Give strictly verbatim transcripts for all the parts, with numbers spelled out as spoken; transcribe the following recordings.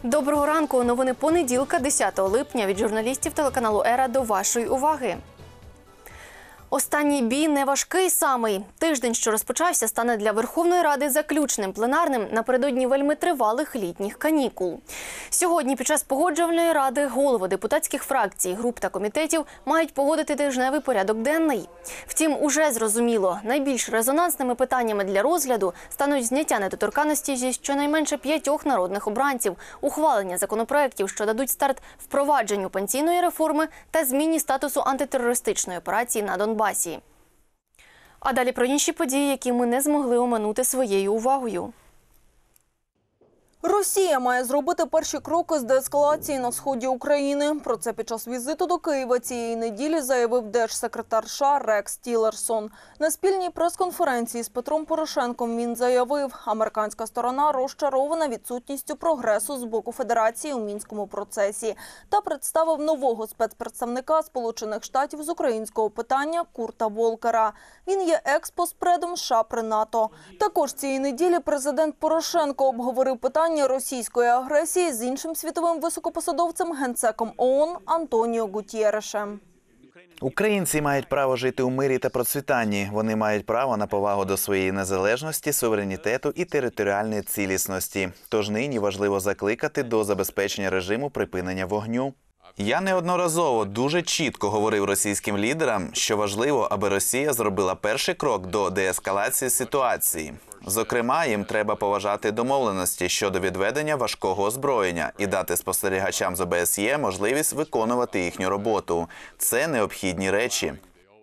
Доброго ранку. Новини понеділка, десятого липня від журналістів телеканалу «Ера» до вашої уваги. Останній бій не важкий самий. Тиждень, що розпочався, стане для Верховної Ради заключним пленарним напередодні вельми тривалих літніх канікул. Сьогодні під час погоджувальної ради голови депутатських фракцій, груп та комітетів мають погодити тижневий порядок денний. Втім, уже зрозуміло, найбільш резонансними питаннями для розгляду стануть зняття недоторканності зі щонайменше п'ятьох народних обранців, ухвалення законопроєктів, що дадуть старт впровадженню пенсійної реформи та зміні статусу антитерористичної операції на Донбасі. А далі про інші події, які ми не змогли оминути своєю увагою. Росія має зробити перші кроки з деескалації на сході України. Про це під час візиту до Києва цієї неділі заявив держсекретар США Рекс Тіллерсон. На спільній прес-конференції з Петром Порошенком він заявив, американська сторона розчарована відсутністю прогресу з боку Федерації у Мінському процесі та представив нового спецпредставника Сполучених Штатів з українського питання Курта Волкера. Він є екс-постпредом США при НАТО. Також цієї неділі президент Порошенко обговорив питання російської агресії з іншим світовим високопосадовцем, генсеком ООН Антоніо Гутєрешем. Українці мають право жити у мирі та процвітанні. Вони мають право на повагу до своєї незалежності, суверенітету і територіальної цілісності. Тож нині важливо закликати до забезпечення режиму припинення вогню. Я неодноразово дуже чітко говорив російським лідерам, що важливо, аби Росія зробила перший крок до деескалації ситуації. Зокрема, їм треба поважати домовленості щодо відведення важкого озброєння і дати спостерігачам з О Б С Є можливість виконувати їхню роботу. Це необхідні речі.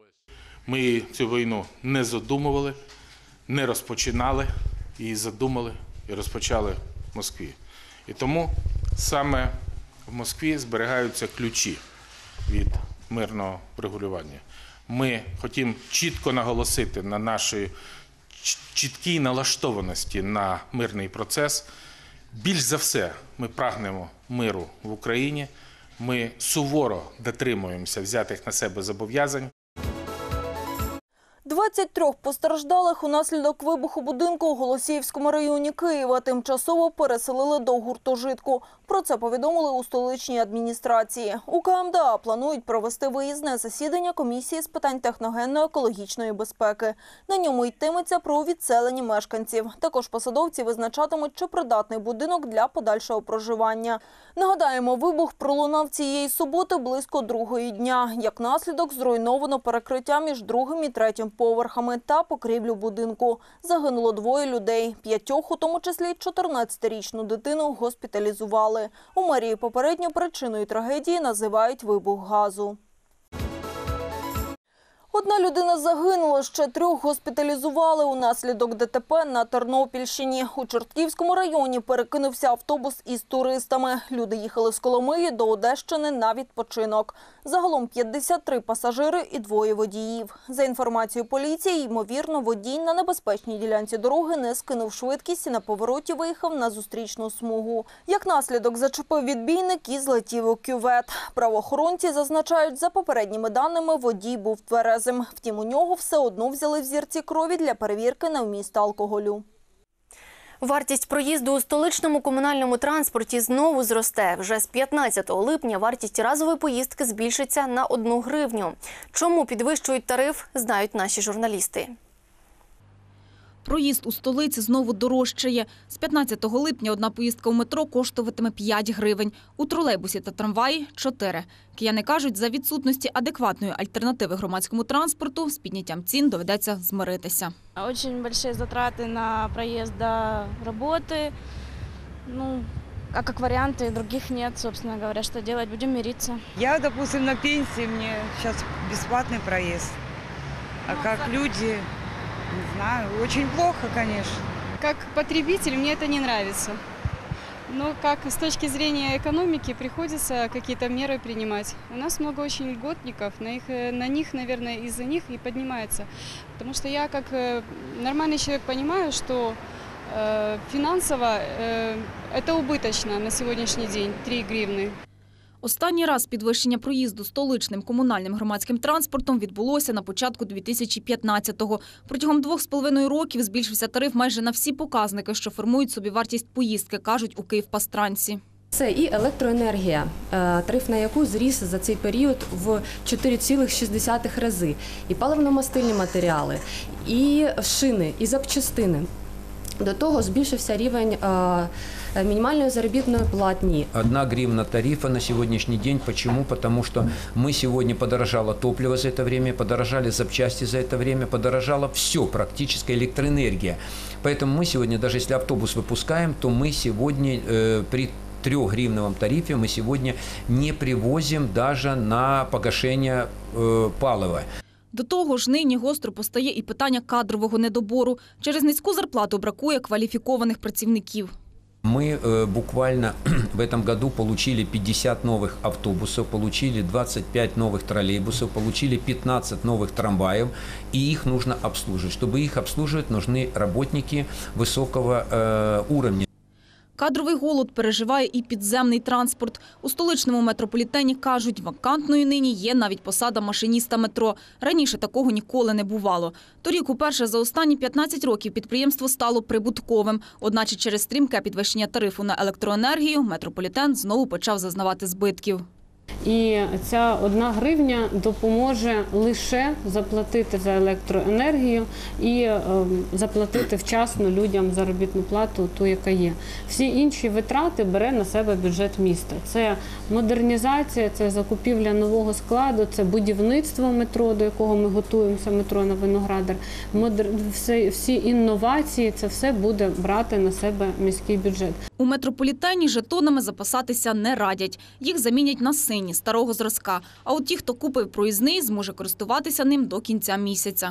Ми цю війну не задумували, не розпочинали, її задумали і розпочали в Москві. І тому саме в Москві зберігаються ключі від мирного врегулювання. Ми хочемо чітко наголосити на нашій чіткій налаштованості на мирний процес. Більш за все, ми прагнемо миру в Україні. Ми суворо дотримуємося взятих на себе зобов'язань. двадцять три постраждалих унаслідок вибуху будинку у Голосіївському районі Києва тимчасово переселили до гуртожитку. Про це повідомили у столичній адміністрації. У К М Д А планують провести виїзне засідання комісії з питань техногенно-екологічної безпеки. На ньому йтиметься про відселення мешканців. Також посадовці визначатимуть, чи придатний будинок для подальшого проживання. Нагадаємо, вибух пролунав цієї суботи близько другої дня. Як наслідок зруйновано перекриття між другим і третім поверхами та покрівлю будинку. Загинуло двоє людей. П'ятьох, у тому числі чотирнадцятирічну дитину, госпіталізували. У мерії попередньо причиною трагедії називають вибух газу. Одна людина загинула, ще трьох госпіталізували унаслідок Д Т П на Тернопільщині. У Чортківському районі перекинувся автобус із туристами. Люди їхали з Коломиї до Одещини на відпочинок. Загалом п'ятдесят три пасажири і двоє водіїв. За інформацією поліції, ймовірно, водій на небезпечній ділянці дороги не скинув швидкість і на повороті виїхав на зустрічну смугу. Як наслідок, зачепив відбійник і злетів у кювет. Правоохоронці зазначають, за попередніми даними, водій був тверезим. Втім, у нього все одно взяли взірці крові для перевірки на вміст алкоголю. Вартість проїзду у столичному комунальному транспорті знову зросте. Вже з п'ятнадцятого липня вартість разової поїздки збільшиться на одну гривню. Чому підвищують тариф, знають наші журналісти. Проїзд у столиці знову дорожчає. З п'ятнадцятого липня одна поїздка у метро коштуватиме п'ять гривень. У тролейбусі та трамваї – чотири. Кияни кажуть, за відсутності адекватної альтернативи громадському транспорту з підняттям цін доведеться змиритися. Дуже великі витрати на проїзд до роботи. Ну, а как варианты, других нет, собственно говоря, что делать, будем мириться. Я, допустим, на пенсии, мне сейчас бесплатный проезд. А как люди... Не знаю, очень плохо, конечно. Как потребитель мне это не нравится. Но как с точки зрения экономики приходится какие-то меры принимать. У нас много очень льготников, на, их, на них, наверное, из-за них и поднимается. Потому что я как нормальный человек понимаю, что э, финансово э, это убыточно на сегодняшний день, три гривны. Останній раз підвищення проїзду столичним комунальним громадським транспортом відбулося на початку дві тисячі п'ятнадцятого. Протягом двох з половиною років збільшився тариф майже на всі показники, що формують собівартість поїздки, кажуть у Київпастранці. Це і електроенергія, тариф на яку зріс за цей період в чотири цілих шість десятих рази, і паливно-мастильні матеріали, і шини, і запчастини. До того збільшився рівень минимальной заработной платни. Одна гривна тарифа на сегодняшний день. Почему? Потому что мы сегодня подорожало топливо за это время, подорожали запчасти за это время, подорожало все, практически электроэнергия. Поэтому мы сегодня, даже если автобус выпускаем, то мы сегодня э, при трехгривновом тарифе мы сегодня не привозим даже на погашение э, палива. До того ж, нині гостро постає і питання кадрового недобору. Через низьку зарплату бракує кваліфікованих працівників. Мы э, буквально в этом году получили пятьдесят новых автобусов, получили двадцать пять новых троллейбусов, получили пятнадцать новых трамваев, и их нужно обслуживать. Чтобы их обслуживать, нужны работники высокого э, уровня. Кадровий голод переживає і підземний транспорт. У столичному метрополітені кажуть, вакантною нині є навіть посада машиніста метро. Раніше такого ніколи не бувало. Торік уперше за останні п'ятнадцять років підприємство стало прибутковим. Одначе через стрімке підвищення тарифу на електроенергію метрополітен знову почав зазнавати збитків. І ця одна гривня допоможе лише заплатити за електроенергію і е, заплатити вчасно людям заробітну плату, ту, яка є. Всі інші витрати бере на себе бюджет міста. Це модернізація, це закупівля нового складу, це будівництво метро, до якого ми готуємося, метро на Виноградар. Модер... Всі, всі інновації, це все буде брати на себе міський бюджет. У метрополітені жетонами запасатися не радять. Їх замінять на сині, старого зразка. А от ті, хто купив проїзний, зможе користуватися ним до кінця місяця.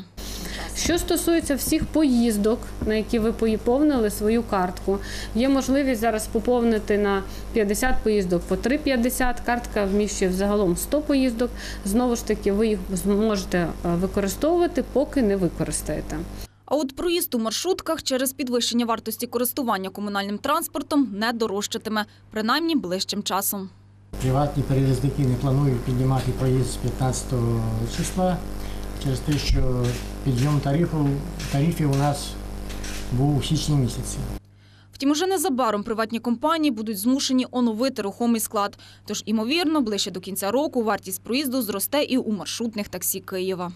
Що стосується всіх поїздок, на які ви поповнили свою картку, є можливість зараз поповнити на п'ятдесят поїздок по три п'ятдесят. Картка вміщує взагалом сто поїздок. Знову ж таки, ви їх зможете використовувати, поки не використаєте. А от проїзд у маршрутках через підвищення вартості користування комунальним транспортом не дорожчатиме, принаймні ближчим часом. Приватні перевізники не планують піднімати проїзд з п'ятнадцятого числа через те, що підйом тарифів, тарифів у нас був у січні місяці. Втім, уже незабаром приватні компанії будуть змушені оновити рухомий склад. Тож, імовірно, ближче до кінця року вартість проїзду зросте і у маршрутних таксі Києва.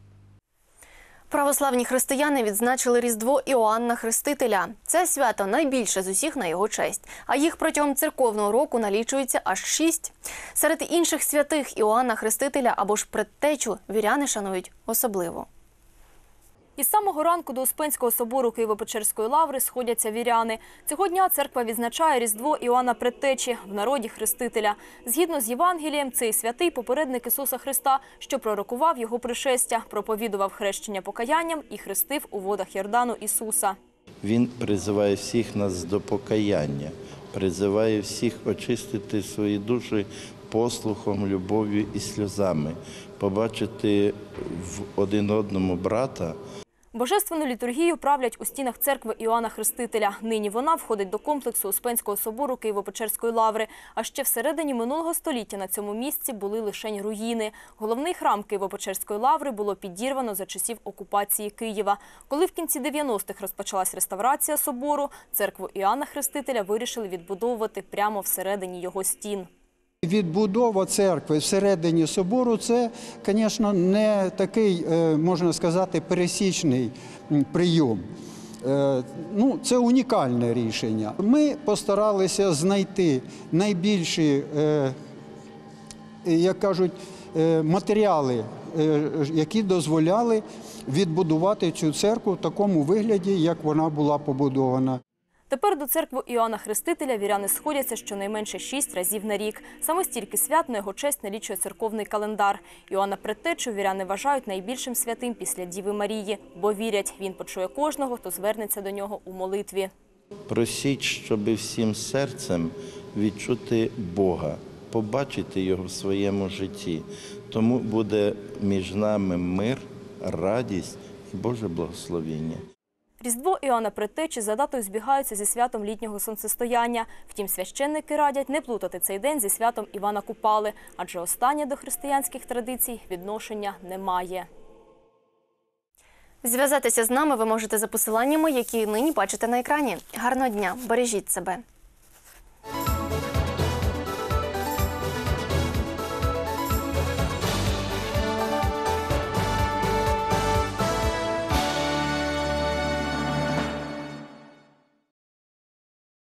Православні християни відзначили Різдво Іоанна Хрестителя. Це свято найбільше з усіх на його честь, а їх протягом церковного року налічується аж шість. Серед інших святих Іоанна Хрестителя або ж предтечу віряни шанують особливо. Із самого ранку до Успенського собору Києво-Печерської лаври сходяться віряни. Цього дня церква відзначає Різдво Іоанна Предтечі, в народі Хрестителя. Згідно з Євангелієм, цей святий попередник Ісуса Христа, що пророкував його пришестя, проповідував хрещення покаянням і хрестив у водах Йордану Ісуса. Він призиває всіх нас до покаяння, призиває всіх очистити свої душі послухом, любов'ю і сльозами, побачити в один одному брата. Божественну літургію правлять у стінах церкви Іоанна Хрестителя. Нині вона входить до комплексу Успенського собору Києво-Печерської лаври. А ще всередині минулого століття на цьому місці були лише руїни. Головний храм Києво-Печерської лаври було підірвано за часів окупації Києва. Коли в кінці дев'яностих розпочалась реставрація собору, церкву Іоанна Хрестителя вирішили відбудовувати прямо всередині його стін. Відбудова церкви всередині собору – це, звісно, не такий, можна сказати, пересічний прийом. Ну, це унікальне рішення. Ми постаралися знайти найбільші, як кажуть, матеріали, які дозволяли відбудувати цю церкву в такому вигляді, як вона була побудована. Тепер до церкви Іоанна Хрестителя віряни сходяться щонайменше шість разів на рік. Саме стільки свят на його честь налічує церковний календар. Іоанна Предтечу віряни вважають найбільшим святим після Діви Марії, бо вірять, він почує кожного, хто звернеться до нього у молитві. Просіть, щоб всім серцем відчути Бога, побачити Його в своєму житті. Тому буде між нами мир, радість і Боже благословення. Різдво Іоанна Предтечі за датою збігаються зі святом літнього сонцестояння. Втім, священники радять не плутати цей день зі святом Івана Купали, адже останнє до християнських традицій відношення не має. Зв'язатися з нами ви можете за посиланнями, які нині бачите на екрані. Гарного дня, бережіть себе.